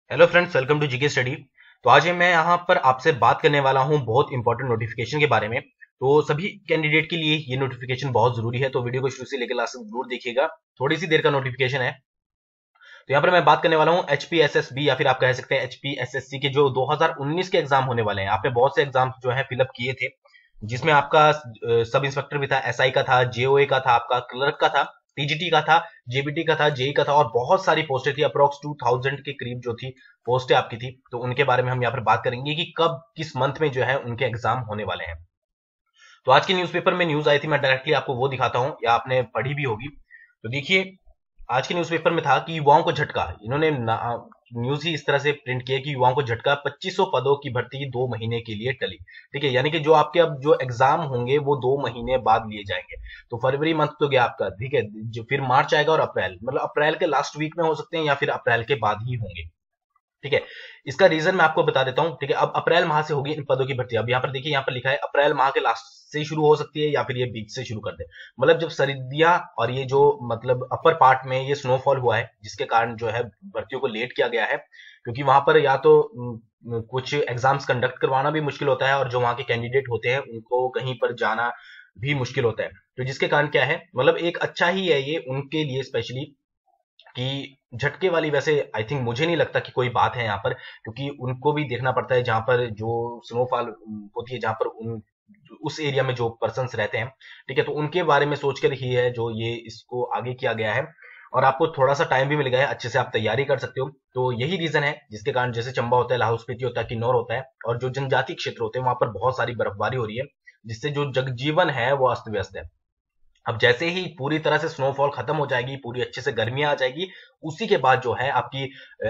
Hello friends, welcome to GK study. तो आज मैं यहाँ पर आपसे बात करने वाला हूँ बहुत इंपॉर्टेंट नोटिफिकेशन के बारे में। तो सभी कैंडिडेट के लिए ये नोटिफिकेशन बहुत जरूरी है, तो वीडियो को शुरू से लेकर लास्ट तक जरूर देखिएगा। थोड़ी सी देर का नोटिफिकेशन है। तो यहाँ पर मैं बात करने वाला हूँ HPSSB या फिर आप कह सकते हैं HPSSC के जो 2019 के एग्जाम होने वाले हैं। आपने बहुत से एग्जाम जो है फिलअप किए थे, जिसमें आपका सब इंस्पेक्टर भी था, SI का था, JOA का था, आपका क्लर्क का था, TGT का था, JBT का था, JEE का था और बहुत सारी पोस्टें थी। अप्रोक्स 2000 के करीब जो थी पोस्टें आपकी थी। तो उनके बारे में हम यहाँ पर बात करेंगे कि कब किस मंथ में जो है उनके एग्जाम होने वाले हैं। तो आज के न्यूज़पेपर में न्यूज आई थी, मैं डायरेक्टली आपको वो दिखाता हूँ या आपने पढ़ी भी होगी। तो देखिए, आज के न्यूज़पेपर में था कि युवाओं को झटका। इन्होंने न्यूज ही इस तरह से प्रिंट किया कि युवाओं को झटका, 2500 पदों की भर्ती 2 महीने के लिए टली। ठीक है, यानी कि जो आपके अब जो एग्जाम होंगे वो 2 महीने बाद लिए जाएंगे। तो फरवरी मंथ तो गया आपका, ठीक है, जो फिर मार्च आएगा और अप्रैल, मतलब अप्रैल के लास्ट वीक में हो सकते हैं या फिर अप्रैल के बाद ही होंगे। ठीक है, इसका रीजन मैं आपको बता देता हूं। ठीक है, अब अप्रैल माह से होगी इन पदों की भर्ती। अब यहाँ पर देखिए, यहाँ पर लिखा है अप्रैल माह के लास्ट से शुरू हो सकती है या फिर ये बीच से शुरू कर दे। मतलब जब सर्दियां और ये जो मतलब अपर पार्ट में ये स्नोफॉल हुआ है, जिसके कारण जो है भर्तियों को लेट किया गया है, क्योंकि वहां पर या तो कुछ एग्जाम्स कंडक्ट करवाना भी मुश्किल होता है और जो वहाँ के कैंडिडेट होते हैं उनको कहीं पर जाना भी मुश्किल होता है। तो जिसके कारण क्या है, मतलब एक अच्छा ही है ये उनके लिए स्पेशली कि झटके वाली, वैसे आई थिंक मुझे नहीं लगता कि कोई बात है यहाँ पर, क्योंकि उनको भी देखना पड़ता है जहां पर जो स्नोफॉल होती है, जहां पर उस एरिया में जो पर्सन्स रहते हैं। ठीक है, तो उनके बारे में सोचकर ही है जो ये इसको आगे किया गया है। और आपको थोड़ा सा टाइम भी मिल गया है, अच्छे से आप तैयारी कर सकते हो। तो यही रीजन है जिसके कारण जैसे चंबा होता है, लाहौल स्पीति होता है, किन्नौर होता है और जो जनजातीय क्षेत्र होते हैं वहां पर बहुत सारी बर्फबारी हो रही है, जिससे जो जनजीवन है वो अस्त व्यस्त है। अब जैसे ही पूरी तरह से स्नोफॉल खत्म हो जाएगी, पूरी अच्छे से गर्मियां आ जाएगी, उसी के बाद जो है आपकी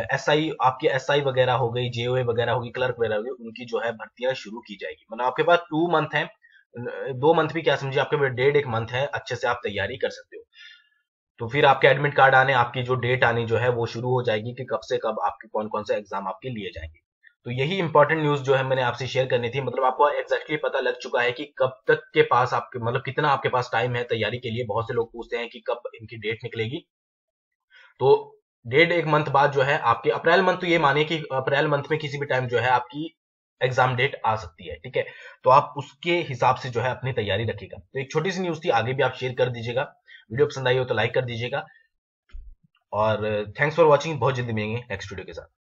एसआई वगैरह हो गई, जेओए वगैरह होगी, क्लर्क वगैरह होगी, उनकी जो है भर्तियां शुरू की जाएगी। मतलब आपके पास 2 मंथ है, 2 मंथ भी क्या समझिए, आपके पास 1.5 1 मंथ है, अच्छे से आप तैयारी कर सकते हो। तो फिर आपके एडमिट कार्ड आने, आपकी जो डेट आनी जो है वो शुरू हो जाएगी कि कब से कब आपके कौन कौन से एग्जाम आपके लिए जाएंगे। तो यही इंपॉर्टेंट न्यूज जो है मैंने आपसे शेयर करनी थी। मतलब आपको एग्जैक्टली पता लग चुका है कि कब तक के पास आपके, मतलब कितना आपके पास टाइम है तैयारी के लिए। बहुत से लोग पूछते हैं कि कब इनकी डेट निकलेगी। तो 1.5 1 मंथ बाद जो है आपके अप्रैल मंथ, तो ये मानिए कि अप्रैल मंथ में किसी भी टाइम जो है आपकी एग्जाम डेट आ सकती है। ठीक है, तो आप उसके हिसाब से जो है अपनी तैयारी रखिएगा। तो एक छोटी सी न्यूज थी, आगे भी आप शेयर कर दीजिएगा। वीडियो पसंद आई हो तो लाइक कर दीजिएगा और थैंक्स फॉर वॉचिंग। बहुत जल्दी मिलेंगे नेक्स्ट वीडियो के साथ।